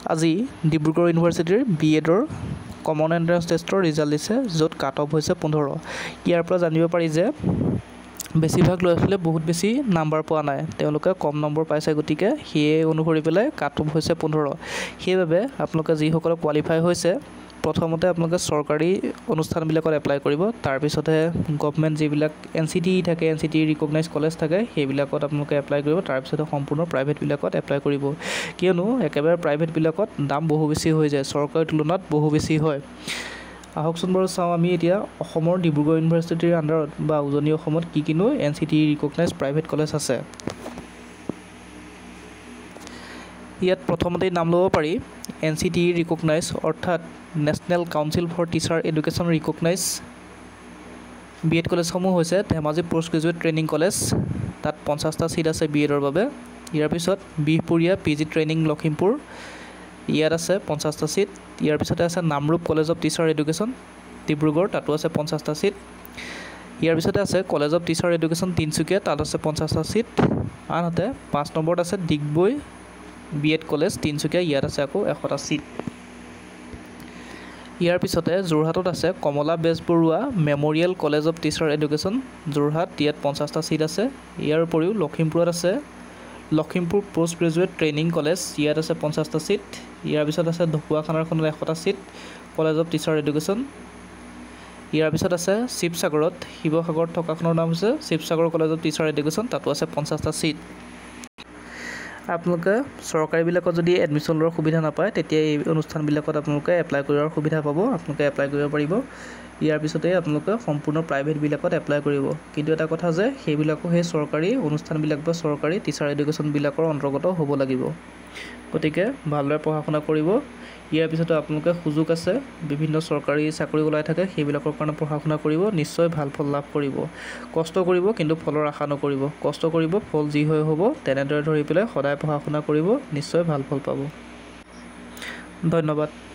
আজি ডিব্ৰুগড় ইউনিভাৰ্চিটিৰ BEdৰ কমন এণ্ট্ৰেন্স টেষ্টৰ ৰিজাল্ট দিছে, য'ত কাট অফ হৈছে 15। ইয়াৰ পৰা জানিব পাৰি যে বেছিভাগ ল'ৰা ছোৱালীয়ে বহুত বেছি নাম্বাৰ পোৱা নাই, তেওঁলোকে কম নম্বৰ পাইছে, গতিকে সেয়ে অনুসৰি পেলাই কাট অফ হৈছে 15। সেইবাবে আপোনালোকে যিসকলে কোৱালিফাই হৈছে, প্ৰথমতে আপোনালোকে চৰকাৰী অনুষ্ঠানবিলাকত এপ্লাই কৰিব, তাৰপিছতহে গভমেণ্ট যিবিলাক NCTE থাকে, NCTE ৰিকগনাইজ কলেজ থাকে, সেইবিলাকত আপোনালোকে এপ্লাই কৰিব, তাৰপিছতে সম্পূৰ্ণ প্ৰাইভেটবিলাকত এপ্লাই কৰিব। কিয়নো একেবাৰে প্ৰাইভেটবিলাকত দাম বহু বেছি হৈ যায়, চৰকাৰী তুলনাত বহু বেছি হয়। আহকচোন বাৰু চাওঁ আমি এতিয়া অসমৰ ডিব্ৰুগড় ইউনিভাৰ্চিটিৰ আণ্ডাৰত বা উজনি অসমত কি কিনো NCTE ৰিকগনাইজ প্ৰাইভেট কলেজ আছে। ইয়াত প্ৰথমতেই নাম ল'ব পাৰি NCTE ৰিকগনাইজ, অৰ্থাৎ National Council for Teacher Education recognise BEd কলেজসমূহ হৈছে Dhemaji post graduate training college, তাত 50টা ছিট আছে BEdৰ বাবে। ইয়াৰ পিছত বিহপুৰীয়া PG ট্ৰেইনিং লখিমপুৰ, ইয়াত আছে 50টা ছিট। ইয়াৰ পিছতে আছে Namrup college of teacher education Dibrugarh, তাতো আছে 50টা ছিট। ইয়াৰ পিছতে আছে college of teacher education Tinsukia, তাত আছে 50টা ছিট। আনহাতে 5 নম্বৰত আছে ডিগবৈ BEd কলেজ তিনিচুকীয়া, ইয়াত আছে আকৌ 100টা ছিট। ইয়াৰ পিছতে যোৰহাটত আছে Kamala Bezbaruah memorial college of teacher education Jorhat, ইয়াত 50টা ছিট আছে। ইয়াৰ উপৰিও লখিমপুৰত আছে Lakhimpur post graduate training college, ইয়াত আছে 50টা ছিট। ইয়াৰ পিছত আছে ঢকুৱাখানাৰখনত 100টা seat college of teacher education. ইয়াৰ পিছত আছে শিৱসাগৰত, শিৱসাগৰত থকাখনৰ নাম হৈছে Sivasagar college of teacher education, তাতো আছে 50টা ছিট। আপোনালোকে চৰকাৰীবিলাকত যদি এডমিশ্যন লোৱাৰ সুবিধা নাপায়, তেতিয়া এই অনুষ্ঠানবিলাকত আপোনালোকে এপ্লাই কৰাৰ সুবিধা পাব, আপোনালোকে এপ্লাই কৰিব পাৰিব। ইয়াৰ পিছতে আপোনালোকে সম্পূৰ্ণ প্ৰাইভেটবিলাকত এপ্লাই কৰিব। কিন্তু এটা কথা যে সেইবিলাকো সেই চৰকাৰী অনুষ্ঠানবিলাক বা চৰকাৰী টিচাৰ এডুকেশ্যনবিলাকৰ অন্তৰ্গত হ'ব লাগিব। গতিকে ভালদৰে পঢ়া শুনা কৰিব। ইয়াৰ পিছতে আপোনালোকে সুযোগ আছে, বিভিন্ন চৰকাৰী চাকৰি ওলাই থাকে, সেইবিলাকৰ কাৰণে পঢ়া শুনা কৰিব, নিশ্চয় ভাল ফল লাভ কৰিব। কষ্ট কৰিব, কিন্তু ফলৰ আশা নকৰিব। কষ্ট কৰিব, ফল যি হয় হ'ব, তেনেদৰে ধৰি পেলাই সদায় পঢ়া শুনা কৰিব, নিশ্চয় ভাল ফল পাব। ধন্যবাদ।